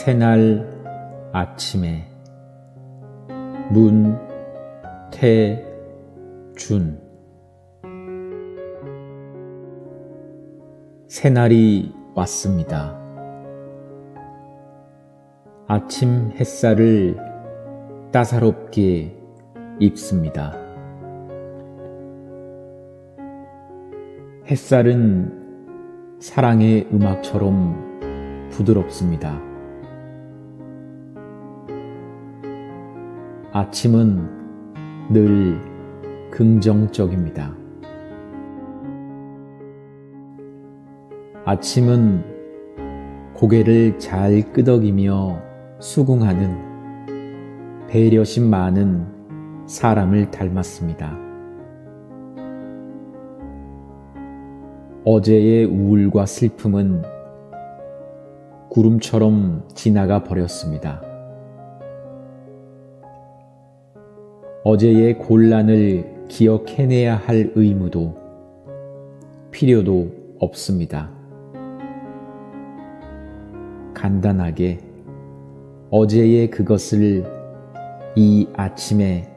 새날 아침에 문태준. 새날이 왔습니다. 아침 햇살을 따사롭게 입습니다. 햇살은 사랑의 음악처럼 부드럽습니다. 아침은 늘 긍정적입니다. 아침은 고개를 잘 끄덕이며 수긍하는 배려심 많은 사람을 닮았습니다. 어제의 우울과 슬픔은 구름처럼 지나가 버렸습니다. 어제의 곤란을 기억해내야 할 의무도 필요도 없습니다. 간단하게 어제의 그것을 이 아침에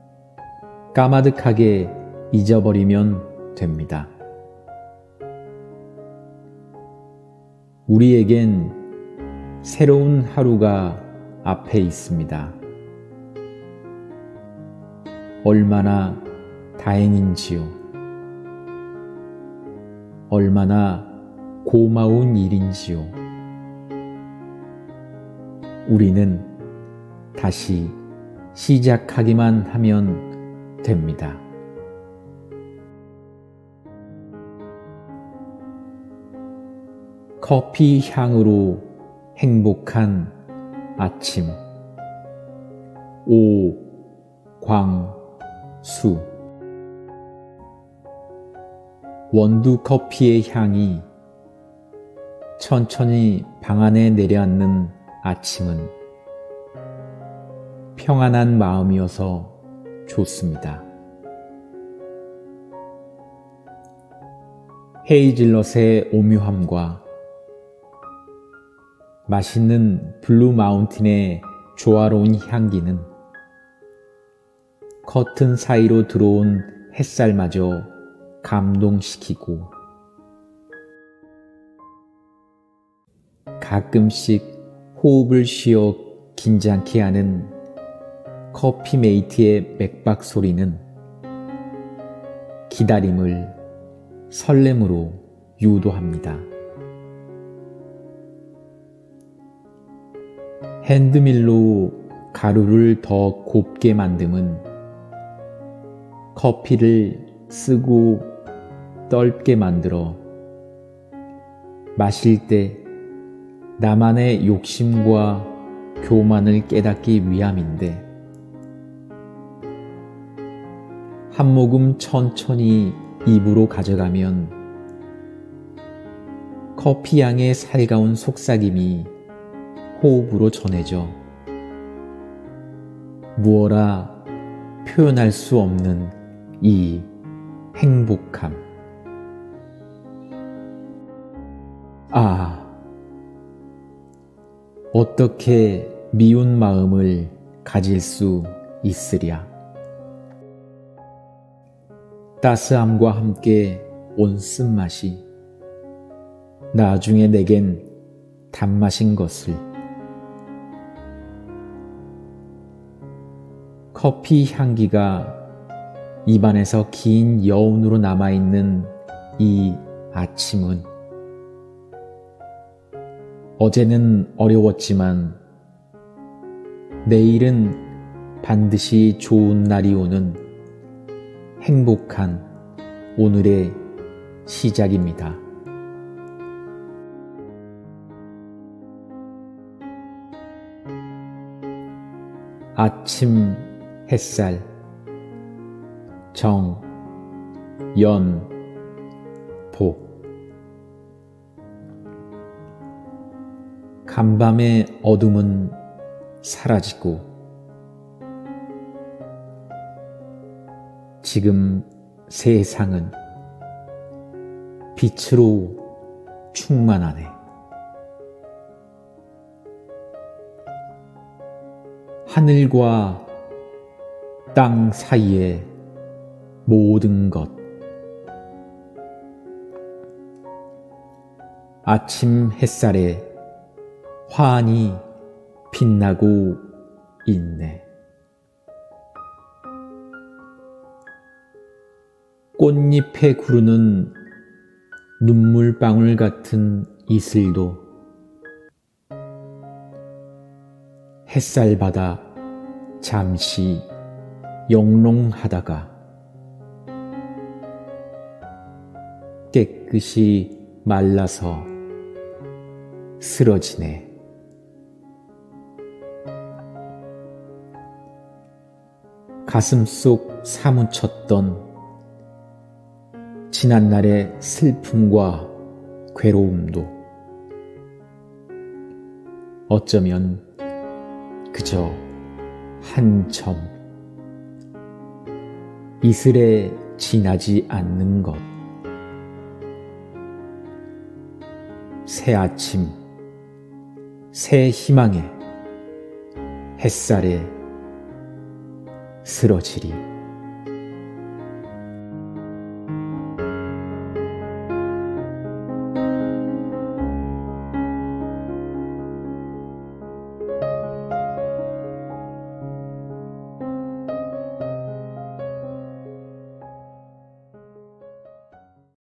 까마득하게 잊어버리면 됩니다. 우리에겐 새로운 하루가 앞에 있습니다. 얼마나 다행인지요. 얼마나 고마운 일인지요. 우리는 다시 시작하기만 하면 됩니다. 커피 향으로 행복한 아침. 오광수. 원두 커피의 향이 천천히 방 안에 내려앉는 아침은 평안한 마음이어서 좋습니다. 헤이즐넛의 오묘함과 맛있는 블루 마운틴의 조화로운 향기는 커튼 사이로 들어온 햇살마저 감동시키고 가끔씩 호흡을 쉬어 긴장케 하는 커피메이트의 맥박 소리는 기다림을 설렘으로 유도합니다. 핸드밀로 가루를 더 곱게 만듦은 커피를 쓰고 떫게 만들어 마실 때 나만의 욕심과 교만을 깨닫기 위함인데, 한 모금 천천히 입으로 가져가면 커피 향의 살가운 속삭임이 호흡으로 전해져 무어라 표현할 수 없는 이 행복함. 어떻게 미운 마음을 가질 수 있으랴. 따스함과 함께 온 쓴맛이 나중에 내겐 단맛인 것을. 커피 향기가 입안에서 긴 여운으로 남아있는 이 아침은 어제는 어려웠지만 내일은 반드시 좋은 날이 오는 행복한 오늘의 시작입니다. 아침 햇살 정연보. 간밤의 어둠은 사라지고 지금 세상은 빛으로 충만하네. 하늘과 땅 사이의 모든 것. 아침 햇살에 환히 빛나고 있네. 꽃잎에 구르는 눈물방울 같은 이슬도 햇살 받아 잠시 영롱하다가 깨끗이 말라서 쓰러지네. 가슴속 사무쳤던 지난날의 슬픔과 괴로움도 어쩌면 그저 한 점 이슬에 지나지 않는 것. 새 아침, 새 희망의 햇살에 쓰러지리.